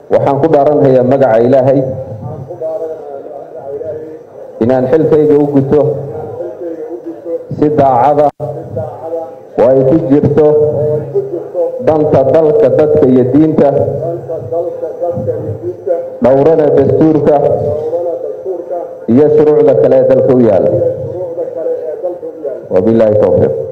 waxaan ku dhaaranhayaa magaca Ilaahay inaan xilkayga u guto si daacada oo ay ku jirto danta dalka dadka iyo diinta dhowrana dastuurka iyo shuruucda kale ee dalka u yaala wabillahi tawfiiq